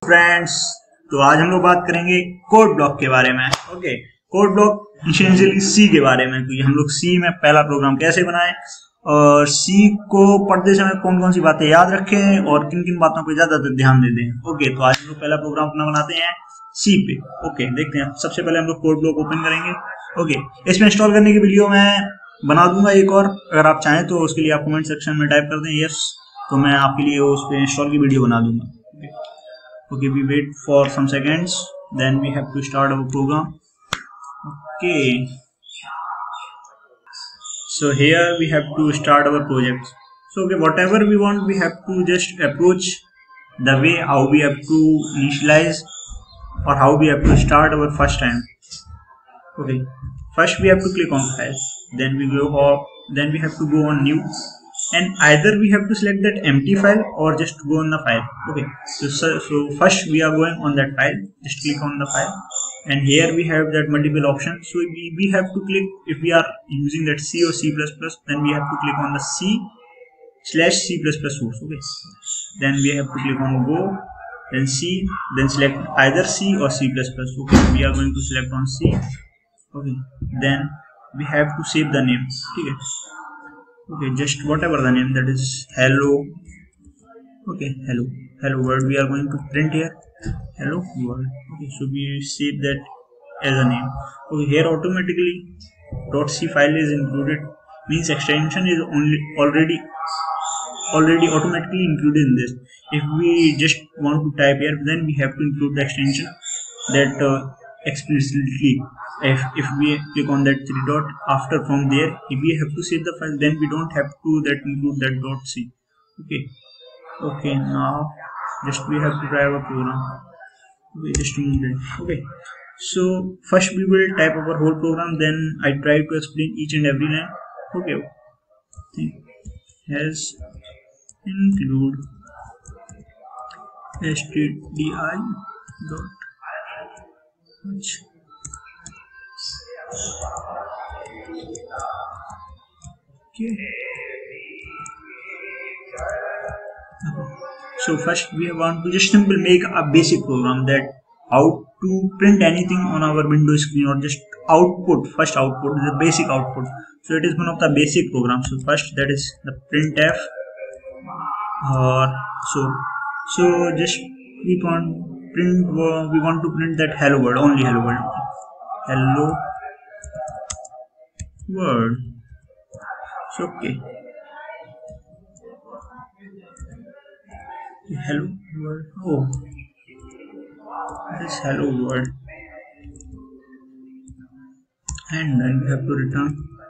Friends, तो आज हम लोग बात करेंगे कोड ब्लॉक के बारे में। Okay, code block essentially C के बारे में, कि हम लोग सी में पहला प्रोग्राम कैसे बनाएं और सी को पढ़ते समय कौन कौन सी बातें याद रखें और किन किन बातों पे ज्यादा ध्यान दे दें। ओके, तो आज हम लोग पहला प्रोग्राम अपना बनाते हैं सी पे। ओके, देखते हैं। सबसे पहले हम लोग कोड ब्लॉक ओपन करेंगे। ओके, इसमें इंस्टॉल करने की वीडियो मैं बना दूंगा एक और, अगर आप चाहें तो उसके लिए आप कमेंट सेक्शन में टाइप कर दें यस, तो मैं आपके लिए उस पे इंस्टॉल की वीडियो बना दूंगा। Okay, we wait for some seconds, then we have to start our program. Okay, so here we have to start our project. So okay, whatever we want, we have to just approach the way how we have to initialize or how we have to start our first time. Okay, first we have to click on file, then we have to go on new, and either we have to select that empty file or just go on the file. Okay, so first we are going on that file, just click on the file, and here we have that multiple options. So we have to click, if we are using that C or C++, then we have to click on the C/C++ source. Okay, then we have to click on go, then C, then select either C or C++. Okay, we are going to select on C. Okay, then we have to save the name. Okay, just whatever the name, that is hello. Okay, hello world we are going to print here, hello world. Okay, so we save that as a name. Okay, here automatically .c file is included, means extension is already automatically included in this. If we just want to type here, then we have to include the extension that explicitly. If we click on that three dot, after from there if we have to save the file, then we don't have to include that .c. Okay, now just we have to try our program. Okay, just a minute. Okay, so first we will type our whole program, then I try to explain each and every line. Okay, has include stdi dot h. Okay. So first we want to just simply make a basic program, that how to print anything on our window screen, or just output, first output, the basic output. So it is one of the basic programs. So first, that is the printf, or so just we want to print that hello world, only hello world. Hello world. So okay, hello world. Oh, this hello world, and then we have to return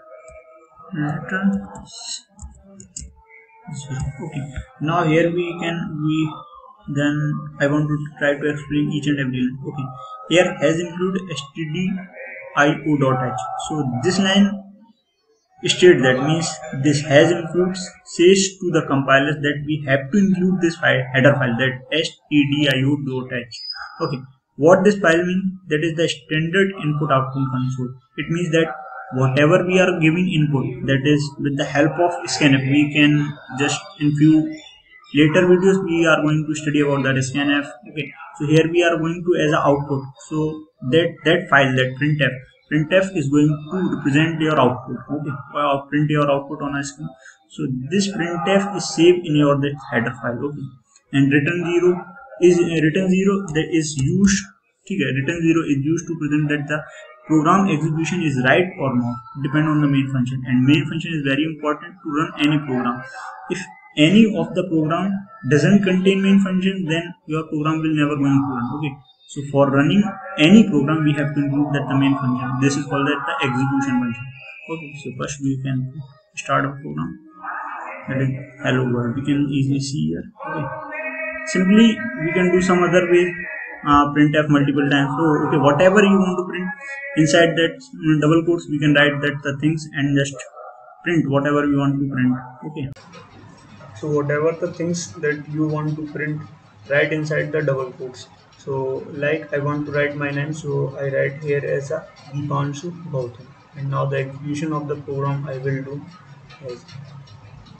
0. Okay, now here then I want to try to explain each and every line. Okay, here has include stdio.h. So this line state, that means this has includes says to the compilers that we have to include this header file, that stdio.h. Okay, what this file means, that is the standard input output console. It means that whatever we are giving input, that is with the help of scanf, we can just, in few later videos we are going to study about that scanf. Okay, so here we are going to as a output, so that file, that printf is going to represent your output. Okay, print your output on a screen. So this printf is saved in your header file. Okay, and return 0 that is used. Okay, return 0 is used to present that the program execution is right or not, depend on the main function. And main function is very important to run any program. If any of the program doesn't contain main function, then your program will never going to run. Okay, so for running any program, we have to include that the main function. This is called that the execution function. Okay, so first we can start a program, that is hello world. We can easily see here. Okay, simply we can do some other way, printf multiple times. So okay, whatever you want to print inside that double quotes, we can write that the things and just print whatever we want to print. Okay, so whatever the things that you want to print, write inside the double quotes. So like I want to write my name, so I write here as a Dipanshu Gautam, and now the execution of the program I will do as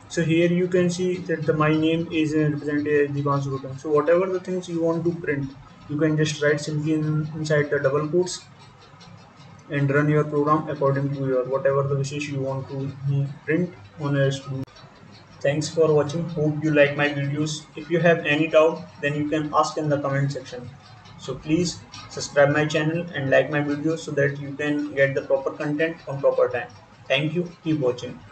So here you can see that my name is represented as Divanshu Gautam. So whatever the things you want to print, you can just write simply inside the double quotes and run your program according to your whatever the wishes you want to print on a screen. Thanks for watching. Hope you like my videos. If you have any doubt, then you can ask in the comment section. So please subscribe my channel and like my videos so that you can get the proper content on proper time. Thank you. Keep watching.